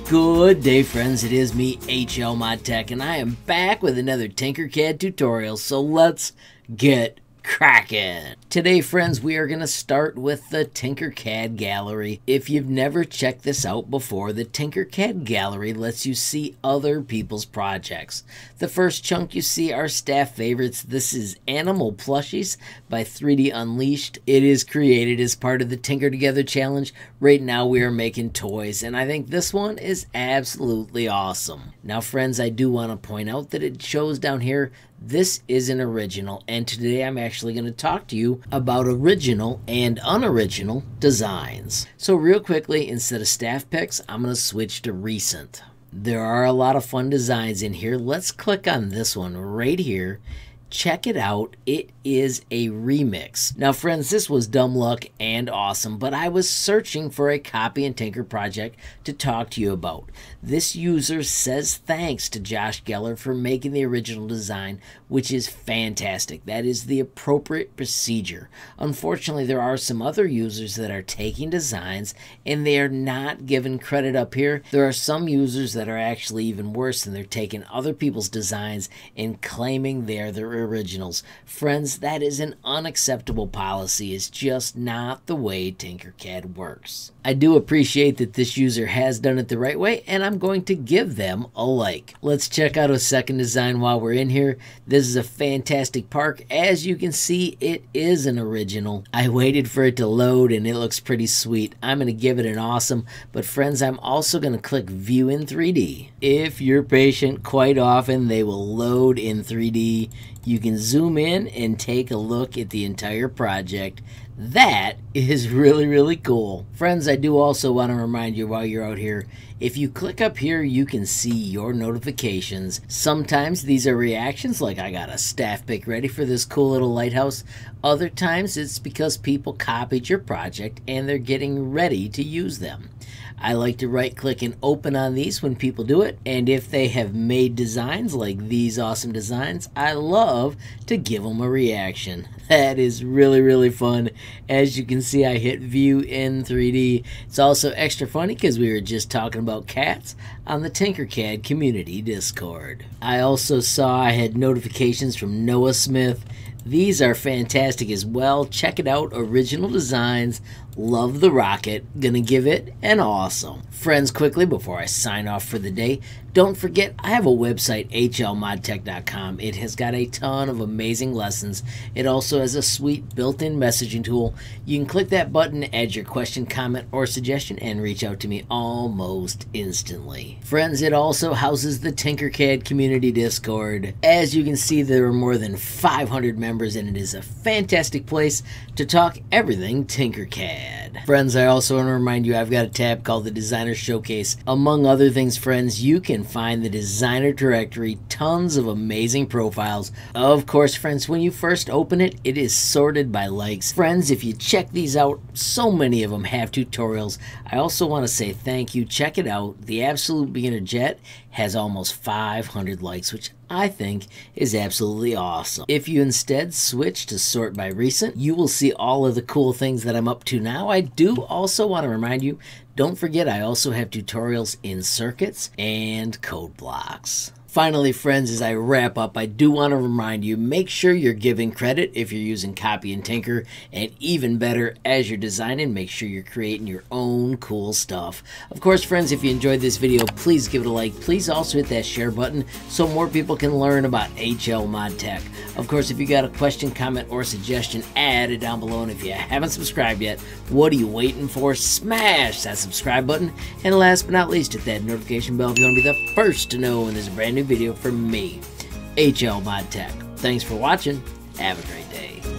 Good day, friends. It is me, HLModTech, and I am back with another Tinkercad tutorial, so let's get cracking. Today, friends, we are going to start with the Tinkercad Gallery. If you've never checked this out before, the Tinkercad Gallery lets you see other people's projects. The first chunk you see are staff favorites. This is Animal Plushies by 3D Unleashed. It is created as part of the Tinker Together Challenge. Right now we are making toys, and I think this one is absolutely awesome. Now, friends, I do want to point out that it shows down here this is an original, and today I'm actually going to talk to you about original and unoriginal designs. So real quickly, instead of staff picks, I'm going to switch to recent. There are a lot of fun designs in here. Let's click on this one right here. Check it out. It is a remix. Now, friends, this was dumb luck and awesome, but I was searching for a copy and tinker project to talk to you about. This user says thanks to Josh Geller for making the original design, which is fantastic. That is the appropriate procedure. Unfortunately, there are some other users that are taking designs and they are not given credit up here. There are some users that are actually even worse, and they're taking other people's designs and claiming they're their originals. Friends, that is an unacceptable policy. It's just not the way Tinkercad works. I do appreciate that this user has done it the right way, and I'm going to give them a like. Let's check out a second design while we're in here. This is a fantastic park. As you can see, it is an original. I waited for it to load and it looks pretty sweet. I'm going to give it an awesome, but friends, I'm also going to click View in 3D. If you're patient, quite often they will load in 3D. You can zoom in and take a look at the entire project. That is really cool. Friends, I do also want to remind you while you're out here, if you click up here, you can see your notifications. Sometimes these are reactions, like I got a staff pick ready for this cool little lighthouse. Other times it's because people copied your project and they're getting ready to use them. I like to right click and open on these when people do it, and if they have made designs like these awesome designs, I love to give them a reaction. That is really fun. As you can see, I hit View in 3D. It's also extra funny because we were just talking about cats on the Tinkercad community Discord. I also saw I had notifications from Noah Smith. These are fantastic as well. Check it out. Original designs. Love the rocket. Gonna give it an awesome. Friends, quickly before I sign off for the day, don't forget I have a website, HLModTech.com. It has got a ton of amazing lessons. It also has a sweet built-in messaging tool. You can click that button, add your question, comment, or suggestion, and reach out to me almost instantly. Friends, it also houses the Tinkercad community Discord. As you can see, there are more than 500 members, and it is a fantastic place to talk everything Tinkercad. Friends, I also want to remind you I've got a tab called the Designer Showcase. Among other things, friends, you can find the designer directory, tons of amazing profiles. Of course, friends, when you first open it, it is sorted by likes. Friends, if you check these out, so many of them have tutorials. I also want to say thank you. Check it out. The Absolute Beginner Jet has almost 500 likes, which I think is absolutely awesome. If you instead switch to sort by recent, you will see all of the cool things that I'm up to now. I do also want to remind you, don't forget I also have tutorials in circuits and code blocks. Finally, friends, as I wrap up, I do want to remind you, make sure you're giving credit if you're using Copy and Tinker, and even better, as you're designing, make sure you're creating your own cool stuff. Of course, friends, if you enjoyed this video, please give it a like. Please also hit that share button so more people can learn about HLModTech. Of course, if you got a question, comment, or suggestion, add it down below. And if you haven't subscribed yet, what are you waiting for? Smash that subscribe button. And last but not least, hit that notification bell if you want to be the first to know when there's a brand new video from me, HLModTech. Thanks for watching. Have a great day.